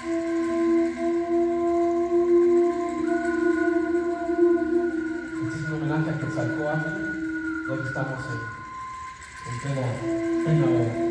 Este es un homenaje a Quetzalcóatl. Hoy estamos en plena hora.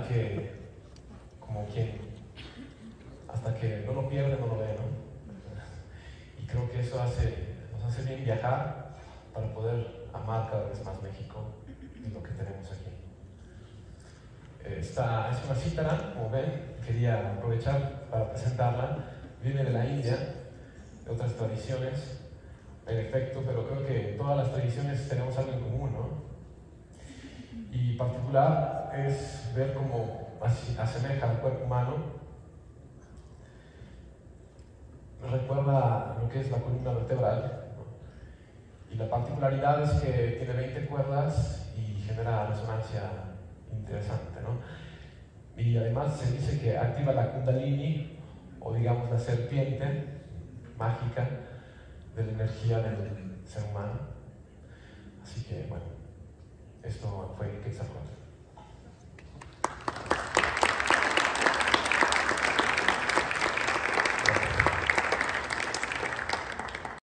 que, como quien, hasta que no lo pierde, no lo ve, ¿no? Y creo que eso nos hace bien viajar para poder amar cada vez más México y lo que tenemos aquí. Esta es una cítara, como ven, quería aprovechar para presentarla. Viene de la India, de otras tradiciones, en efecto, pero creo que todas las tradiciones tenemos algo en común, ¿no? Y particular es ver cómo asemeja al cuerpo humano. Recuerda lo que es la columna vertebral, ¿no? Y la particularidad es que tiene 20 cuerdas y genera resonancia interesante, ¿no? Y además se dice que activa la Kundalini, o digamos la serpiente mágica de la energía del ser humano. Así que bueno, esto fue Quetzalcóatl.